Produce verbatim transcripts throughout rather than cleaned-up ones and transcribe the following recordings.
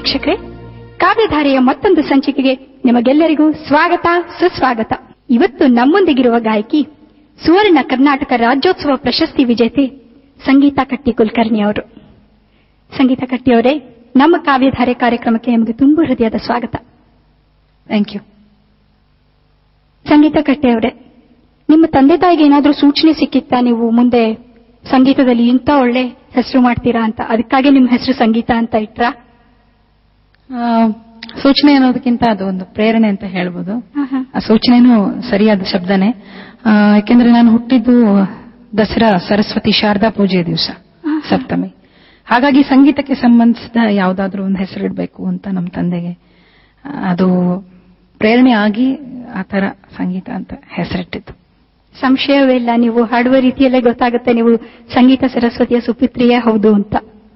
ವೀಕ್ಷಕರೇ, ಕಾವ್ಯಧಾರೆಯ ಮತ್ತೊಂದು ಸಂಚಿಕೆಗೆ ನಿಮಗೆಲ್ಲರಿಗೂ ಸ್ವಾಗತ ಸುಸ್ವಾಗತ. ಇವತ್ತು ನಮ್ಮೊಂದಿಗಿರುವ ಗಾಯಕಿ ಸುವರ್ಣ ಕರ್ನಾಟಕ ರಾಜ್ಯೋತ್ಸವ ಪ್ರಶಸ್ತಿ ವಿಜೇತೆ ಸಂಗೀತಾ ಕಟ್ಟಿ ಕುಲಕರ್ಣಿ ಅವರು. ಸಂಗೀತಾ ಕಟ್ಟಿ ಅವರೇ, ನಮ್ಮ ಕಾವ್ಯಧಾರೆ ಕಾರ್ಯಕ್ರಮಕ್ಕೆ ನಿಮಗೆ ತುಂಬು ಹೃದಯದ ಸ್ವಾಗತ. Thank you. ಸಂಗೀತಾ ಕಟ್ಟಿ ಅವರೇ, ನಿಮ್ಮ ತಂದೆ ತಾಯಿಗೆ ಏನಾದರೂ ಸೂಚನೆ ಸಿಕ್ಕಿತ್ತಾ ನೀವು ಮುಂದೆ ಸಂಗೀತದಲ್ಲಿ ಇಂಥ ಒಳ್ಳೆ ಹೆಸರು ಮಾಡ್ತೀರಾ ಅಂತ? ಅದಕ್ಕಾಗಿ ನಿಮ್ಮ ಹೆಸರು ಸಂಗೀತ ಅಂತ ಇಟ್ರಾ? ಸೂಚನೆ ಅನ್ನೋದಕ್ಕಿಂತ ಅದು ಒಂದು ಪ್ರೇರಣೆ ಅಂತ ಹೇಳ್ಬೋದು. ಆ ಸೂಚನೆನೂ ಸರಿಯಾದ ಶಬ್ದನೇ. ಯಾಕೆಂದ್ರೆ ನಾನು ಹುಟ್ಟಿದ್ದು ದಸರಾ ಸರಸ್ವತಿ ಶಾರದಾ ಪೂಜೆ ದಿವಸ ಸಪ್ತಮಿ. ಹಾಗಾಗಿ ಸಂಗೀತಕ್ಕೆ ಸಂಬಂಧಿಸಿದ ಯಾವುದಾದ್ರೂ ಒಂದು ಹೆಸರಿಡಬೇಕು ಅಂತ ನಮ್ಮ ತಂದೆಗೆ ಅದು ಪ್ರೇರಣೆ ಆಗಿ ಆ ತರ ಸಂಗೀತ ಅಂತ ಹೆಸರಿಟ್ಟಿದ್ದು. ಸಂಶಯವೇ ಇಲ್ಲ, ನೀವು ಹಾಡುವ ರೀತಿಯಲ್ಲೇ ಗೊತ್ತಾಗುತ್ತೆ ನೀವು ಸಂಗೀತ ಸರಸ್ವತಿಯ ಸುಪುತ್ರಿಯೇ ಹೌದು ಅಂತ.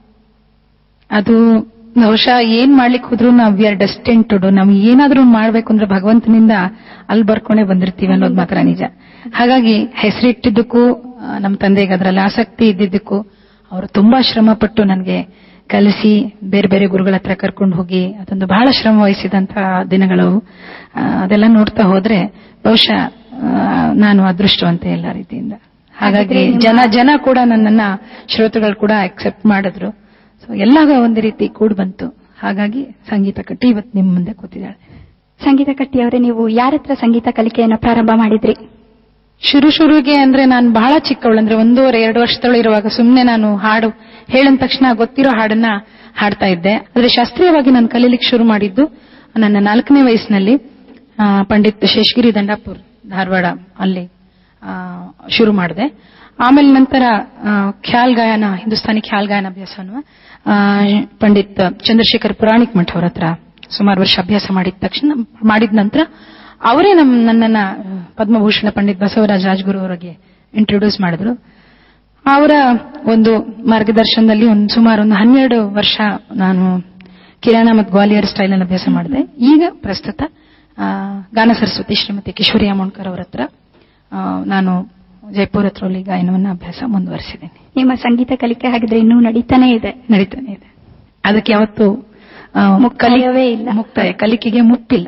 ಅದು ಬಹುಶಃ ಏನ್ ಮಾಡ್ಲಿಕ್ಕೆ ಹೋದ್ರು ನಾವು we are destined to do. ನಾವು ಏನಾದ್ರೂ ಮಾಡ್ಬೇಕು ಅಂದ್ರೆ ಭಗವಂತನಿಂದ ಅಲ್ಲಿ ಬರ್ಕೊಂಡೇ ಬಂದಿರ್ತೀವಿ ಅನ್ನೋದು ಮಾತ್ರ ನಿಜ. ಹಾಗಾಗಿ ಹೆಸರಿಟ್ಟಿದ್ದಕ್ಕೂ ನಮ್ಮ ತಂದೆಗೆ ಅದರಲ್ಲಿ ಆಸಕ್ತಿ ಇದ್ದಿದ್ದಕ್ಕೂ ಅವರು ತುಂಬಾ ಶ್ರಮ ಪಟ್ಟು ನನಗೆ ಕಲಿಸಿ ಬೇರೆ ಬೇರೆ ಗುರುಗಳ ಹತ್ರ ಕರ್ಕೊಂಡು ಹೋಗಿ ಅದೊಂದು ಬಹಳ ಶ್ರಮ ವಹಿಸಿದಂತಹ ದಿನಗಳು. ಅದೆಲ್ಲ ನೋಡ್ತಾ ಹೋದ್ರೆ ಬಹುಶಃ ನಾನು ಅದೃಷ್ಟವಂತೆ ಎಲ್ಲ ರೀತಿಯಿಂದ. ಹಾಗಾಗಿ ಜನ ಜನ ಕೂಡ ನನ್ನನ್ನ ಶ್ರೋತೃಗಳು ಕೂಡ ಅಕ್ಸೆಪ್ಟ್ ಮಾಡಿದ್ರು. ಸೊ ಎಲ್ಲ ಒಂದು ರೀತಿ ಕೂಡ್ ಬಂತು. ಹಾಗಾಗಿ ಸಂಗೀತ ಕಟ್ಟಿ ಇವತ್ತು ನಿಮ್ಮ ಮುಂದೆ ಕೂತಿದ್ದಾಳೆ. ಸಂಗೀತ ಕಟ್ಟಿ ಅವರೇ, ನೀವು ಯಾರ ಹತ್ರ ಸಂಗೀತ ಕಲಿಕೆಯನ್ನು ಪ್ರಾರಂಭ ಮಾಡಿದ್ರಿ? ಶುರು ಶುರುಗೆ ಅಂದ್ರೆ ನಾನು ಬಹಳ ಚಿಕ್ಕವಳು, ಅಂದ್ರೆ ಒಂದೂವರೆ ಎರಡು ವರ್ಷದೊಳು ಇರುವಾಗ ಸುಮ್ಮನೆ ನಾನು ಹಾಡು ಹೇಳಿದ ತಕ್ಷಣ ಗೊತ್ತಿರೋ ಹಾಡನ್ನ ಹಾಡ್ತಾ ಇದ್ದೆ. ಆದ್ರೆ ಶಾಸ್ತ್ರೀಯವಾಗಿ ನಾನು ಕಲೀಲಿಕ್ಕೆ ಶುರು ಮಾಡಿದ್ದು ನನ್ನ ನಾಲ್ಕನೇ ವಯಸ್ಸಿನಲ್ಲಿ. ಪಂಡಿತ್ ಶೇಷಗಿರಿ ದಂಡಾಪುರ್ ಧಾರವಾಡ ಅಲ್ಲಿ ಶುರು ಮಾಡಿದೆ. ಆಮೇಲೆ ನಂತರ ಖ್ಯಾಲ್ ಗಾಯನ, ಹಿಂದೂಸ್ತಾನಿ ಖ್ಯಾಲ್ ಗಾಯನ ಅಭ್ಯಾಸವನ್ನು ಪಂಡಿತ್ ಚಂದ್ರಶೇಖರ್ ಪುರಾಣಿಕ್ ಮಠ ಅವರ ಹತ್ರ ಸುಮಾರು ವರ್ಷ ಅಭ್ಯಾಸ ಮಾಡಿದ ತಕ್ಷಣ ಮಾಡಿದ ನಂತರ ಅವರೇ ನಮ್ ನನ್ನನ್ನ ಪದ್ಮಭೂಷಣ ಪಂಡಿತ್ ಬಸವರಾಜ್ ರಾಜ್ಗುರು ಅವರಿಗೆ ಇಂಟ್ರೊಡ್ಯೂಸ್ ಮಾಡಿದ್ರು. ಅವರ ಒಂದು ಮಾರ್ಗದರ್ಶನದಲ್ಲಿ ಒಂದು ಸುಮಾರು ಒಂದು ಹನ್ನೆರಡು ವರ್ಷ ನಾನು ಕಿರಾಣ ಮತ್ತು ಗ್ವಾಲಿಯರ್ ಸ್ಟೈಲ್ ಅನ್ನು ಅಭ್ಯಾಸ ಮಾಡಿದೆ. ಈಗ ಪ್ರಸ್ತುತ ಗಾನ ಸರಸ್ವತಿ ಶ್ರೀಮತಿ ಕಿಶೋರಿ ಅಮೋಣ್ಕರ್ ಅವರ ಹತ್ರ ನಾನು ಜೈಪುರ ಹತ್ರ ಗಾಯನವನ್ನು ಅಭ್ಯಾಸ ಮುಂದುವರಿಸಿದ್ದೇನೆ. ನಿಮ್ಮ ಸಂಗೀತ ಕಲಿಕೆ ಹಾಗಿದ್ರೆ ಇನ್ನೂ ನಡೀತಾನೆ ಇದೆ? ನಡೀತಾನೆ ಇದೆ. ಅದಕ್ಕೆ ಯಾವತ್ತು ಮುಕ್ತಾಯವೇ ಇಲ್ಲ, ಮುಕ್ತಾಯ ಕಲಿಕೆಗೆ ಮುಟ್ಟಿಲ್ಲ.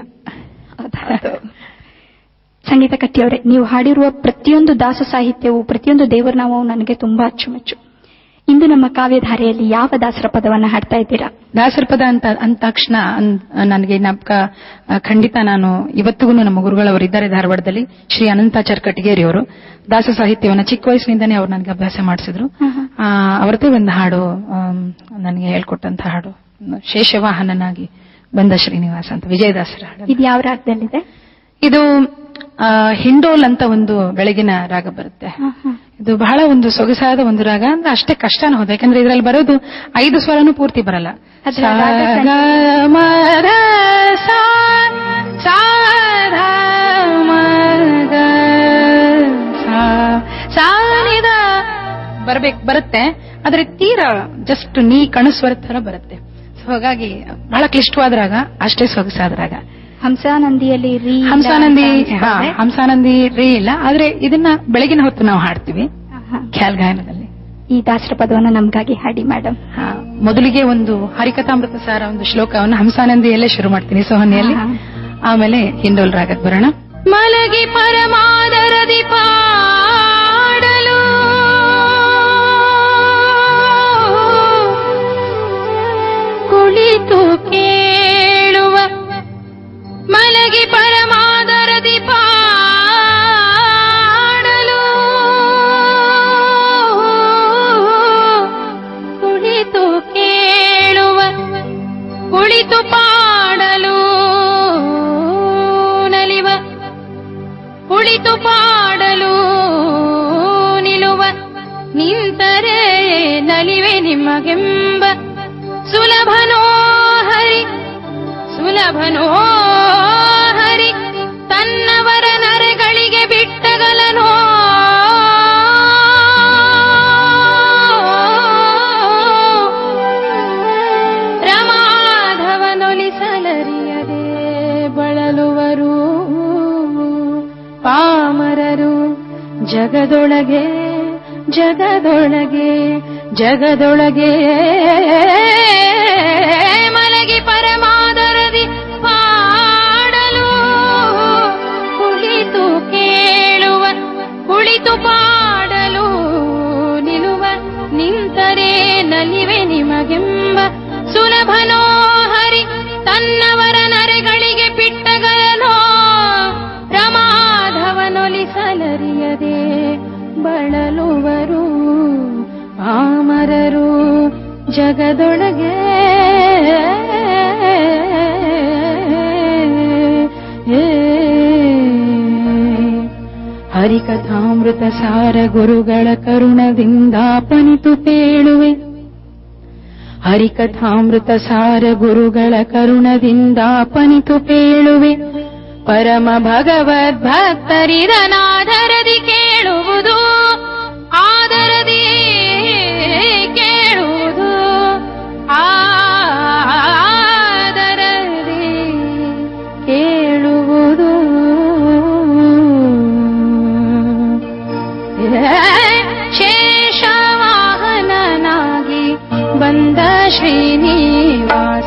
ಸಂಗೀತ ಕಟ್ಟಿಯವರೇ, ನೀವು ಹಾಡಿರುವ ಪ್ರತಿಯೊಂದು ದಾಸ ಸಾಹಿತ್ಯವು, ಪ್ರತಿಯೊಂದು ದೇವರನಾಮವು ನನಗೆ ತುಂಬಾ ಅಚ್ಚುಮೆಚ್ಚು. ಇಂದು ನಮ್ಮ ಕಾವ್ಯಧಾರೆಯಲ್ಲಿ ಯಾವ ದಾಸರ ಪದವನ್ನ ಹಾಡ್ತಾ ಇದ್ದೀರಾ? ದಾಸರ ಪದ ಅಂತ ಅಂದ ತಕ್ಷಣ ನನಗೆ ಜ್ಞಾಪಕ ಖಂಡಿತ ನಾನು ಇವತ್ತಿಗೂ ನಮ್ಮ ಗುರುಗಳವರು ಇದ್ದಾರೆ ಧಾರವಾಡದಲ್ಲಿ, ಶ್ರೀ ಅನಂತಾಚಾರ್ ಕಟಗೇರಿ ಅವರು. ದಾಸ ಸಾಹಿತ್ಯವನ್ನ ಚಿಕ್ಕ ವಯಸ್ಸಿನಿಂದನೇ ಅವರು ನನಗೆ ಅಭ್ಯಾಸ ಮಾಡಿಸಿದ್ರು. ಅವರದೇ ಒಂದು ಹಾಡು ನನಗೆ ಹೇಳ್ಕೊಟ್ಟಂತ ಹಾಡು, ಶೇಷವಾಹನನಾಗಿ ಬಂದ ಶ್ರೀನಿವಾಸ ಅಂತ, ವಿಜಯದಾಸರ ಹಾಡು. ಇದು ಯಾವ ರಾಗದಲ್ಲಿದೆ? ಇದು ಹಿಂಡೋಲ್ ಅಂತ ಒಂದು ಬೆಳಗಿನ ರಾಗ ಬರುತ್ತೆ. ಇದು ಬಹಳ ಒಂದು ಸೊಗಸಾದ ಒಂದು ರಾಗ. ಅಂದ್ರೆ ಅಷ್ಟೇ ಕಷ್ಟನೂ ಹೌದು, ಯಾಕಂದ್ರೆ ಇದರಲ್ಲಿ ಬರೋದು ಐದು ಸ್ವರನೂ ಪೂರ್ತಿ ಬರಲ್ಲ. ಬರ್ಬೇಕು ಬರುತ್ತೆ, ಆದ್ರೆ ತೀರಾ ಜಸ್ಟ್ ನೀ ಕಣಸ್ವರ ತರ ಬರುತ್ತೆ. ಹಾಗಾಗಿ ಬಹಳ ಕ್ಲಿಷ್ಟವಾದ ರಾಗ, ಅಷ್ಟೇ ಸೊಗಸಾದ ರಾಗ. ಹಂಸಾನಂದಿಯಲ್ಲಿ ರೀ ಹಂಸಾನಂದಿ ಹಂಸಾನಂದಿ ರೀ ಇಲ್ಲ, ಆದ್ರೆ ಇದನ್ನ ಬೆಳಗಿನ ಹೊತ್ತು ನಾವು ಹಾಡ್ತೀವಿ ಖ್ಯಾಲ್ ಗಾಯನದಲ್ಲಿ. ಈ ದಾಸರ ಪದವನ್ನು ನಮ್ಗಾಗಿ ಹಾಡಿ ಮೇಡಮ್. ಮೊದಲಿಗೆ ಒಂದು ಹರಿಕಥಾಮೃತ ಸಾರ ಒಂದು ಶ್ಲೋಕವನ್ನು ಹಂಸಾನಂದಿಯಲ್ಲೇ ಶುರು ಮಾಡ್ತೀನಿ, ಸೋಹನಿಯಲ್ಲಿ. ಆಮೇಲೆ ಹಿಂಡೋಲ್ ರಾಗಕ್ಕೆ ಬರೋಣ. ಮಲಗಿ ಪರಮಾದರದಿ ಪಾಡಲು ಕುಳಿತು ಕೇಳುವ, ಮಲಗಿ ಪರಮಾದರದಿ ಪಾಡಲು ಕುಳಿತು ಕೇಳುವ, ಕುಳಿತು ಪಾಡಲು ನಲಿವ, ಕುಳಿತು ಪಾಡಲು ನಿಲುವ, ನಿಂತರೆ ನಲಿವೆ ನಿಮಗೆಂಬ ಸುಲಭನೋ ಹರಿ, ಸುಲಭನೋ ಹರಿ, ತನ್ನವರ ನರೆಗಳಿಗೆ ಬಿಟ್ಟಗಲನೋ, ರಮಾಧವನೊಲಿಸಲರಿಯದೆ ಬಳಲುವರು ಪಾಮರರು ಜಗದೊಳಗೆ, ಜಗದೊಳಗೆ, ಜಗದೊಳಗೆ. ಮಲಗಿ ಪರ ಜಗದೊಳಗೆ ಹರಿಕಥಾಮೃತ ಸಾರ ಗುರುಗಳ ಕರುಣದಿಂದ ಪನಿತು ಪೇಳುವೆ. ಹರಿಕಥಾಮೃತ ಸಾರ ಗುರುಗಳ ಕರುಣದಿಂದ ಪನಿತು ಪೇಳುವೆ. ಪರಮ ಭಗವದ್ಭಕ್ತರಿದನಾದರದಿ ಕೇಳುವುದು, ಆದರದಿ ಕೇಳುವುದು, ಆದರದಿ ಕೇಳುವುದು. ಶೇಷವಾಹನನಾಗಿ ಬಂದ ಶ್ರೀನಿವಾಸ,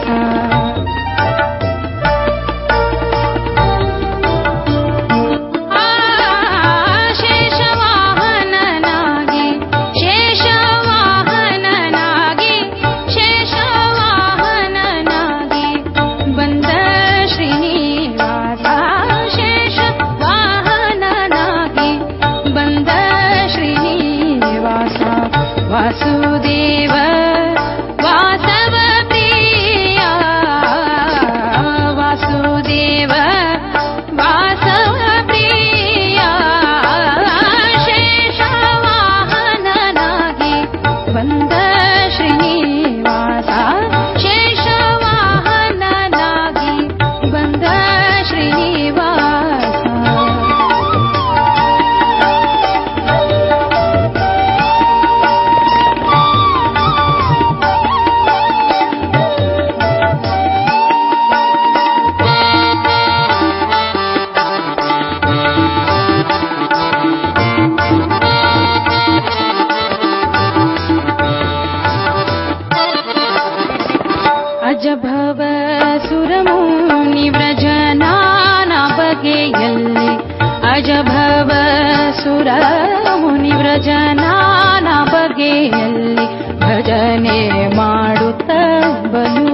ವಾಸುದೇವ ವಾಸವ ಪ್ರಿಯ, ವಾಸುದೇವ ವಾಸವ ಪ್ರಿಯ. ಶೇಷವಾಹನನಾಗಿ ಬಂದ ಶ್ರೀನಿವಾಸ, ಶೇಷವಾಹನನಾಗಿ ಬಂದ ಶ್ರೀನಿವಾಸ. ಅಜಭವ ಸುರಮುನಿ ವ್ರಜನಾನ ಬಗೆಯಲ್ಲಿ, ಅಜಭವ ಸುರಮುನಿ ವ್ರಜನಾನ ಬಗೆಯಲ್ಲಿ ಭಜನೆ ಮಾಡುತ್ತ ಬಲು,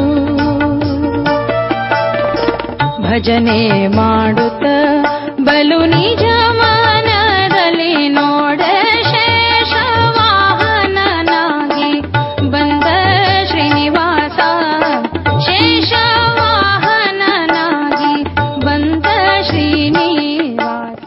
ಭಜನೆ ಮಾಡುತ್ತ ಬಲು ನಿಜ ಮನದಲ್ಲಿ ನೋಡ ಶೇಷವಾಹನನಾಗಿ ಬಂದ ಶ್ರೀನಿವಾಸ, ಶೇಷವಾಹನನಾಗಿ ಬಂದ ಶ್ರೀನಿವಾಸ.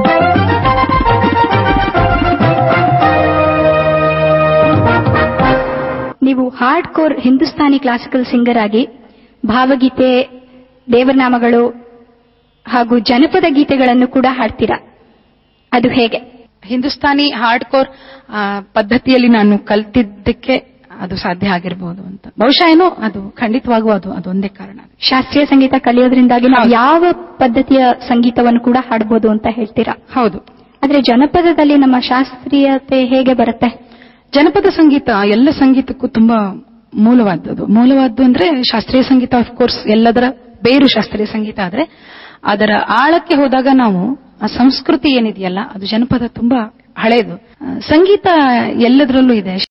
ನೀವು hard core Hindustani classical singer ಆಗಿ ಭಾವಗೀತೆ, ದೇವರನಾಮಗಳು ಹಾಗೂ ಜನಪದ ಗೀತೆಗಳನ್ನು ಕೂಡ ಹಾಡ್ತೀರಾ. ಅದು ಹೇಗೆ? ಹಿಂದೂಸ್ತಾನಿ ಹಾರ್ಡ್ ಕೋರ್ ಪದ್ಧತಿಯಲ್ಲಿ ನಾನು ಕಲ್ತಿದ್ದಕ್ಕೆ ಅದು ಸಾಧ್ಯ ಆಗಿರಬಹುದು ಅಂತ ಬಹುಶಃ ಏನೋ ಅದು ಖಂಡಿತವಾಗೂ ಅದು ಅದೊಂದೇ ಕಾರಣ. ಶಾಸ್ತ್ರೀಯ ಸಂಗೀತ ಕಲಿಯೋದ್ರಿಂದಾಗಿ ನಾವು ಯಾವ ಪದ್ಧತಿಯ ಸಂಗೀತವನ್ನು ಕೂಡ ಹಾಡಬಹುದು ಅಂತ ಹೇಳ್ತೀರಾ? ಹೌದು. ಆದ್ರೆ ಜನಪದದಲ್ಲಿ ನಮ್ಮ ಶಾಸ್ತ್ರೀಯತೆ ಹೇಗೆ ಬರುತ್ತೆ? ಜನಪದ ಸಂಗೀತ ಎಲ್ಲ ಸಂಗೀತಕ್ಕೂ ತುಂಬಾ ಮೂಲವಾದದ್ದು. ಮೂಲವಾದ್ದು ಅಂದ್ರೆ ಶಾಸ್ತ್ರೀಯ ಸಂಗೀತ ಆಫ್ ಕೋರ್ಸ್ ಎಲ್ಲದರ ಬೇರು ಶಾಸ್ತ್ರೀಯ ಸಂಗೀತ. ಆದ್ರೆ ಅದರ ಆಳಕ್ಕೆ ಹೋದಾಗ ನಾವು ಆ ಸಂಸ್ಕೃತಿ ಏನಿದೆಯಲ್ಲ ಅದು ಜನಪದ ತುಂಬಾ ಹಳೇದು. ಸಂಗೀತ ಎಲ್ಲದರಲ್ಲೂ ಇದೆ.